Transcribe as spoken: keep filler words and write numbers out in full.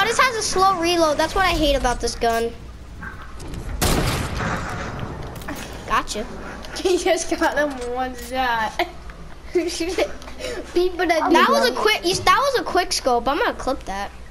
Oh, this has a slow reload. That's what I hate about this gun. Gotcha. He just got him one shot. People that That was a quick. That was a quick scope. I'm gonna clip that.